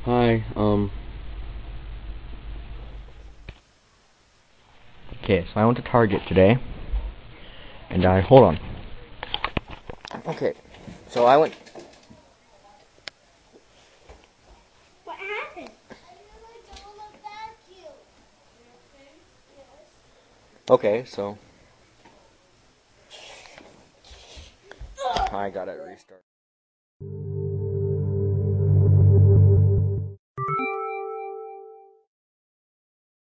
Hi, okay, so I went to Target today, and hold on. Okay, so I went. What happened? Okay, so I got it restarted.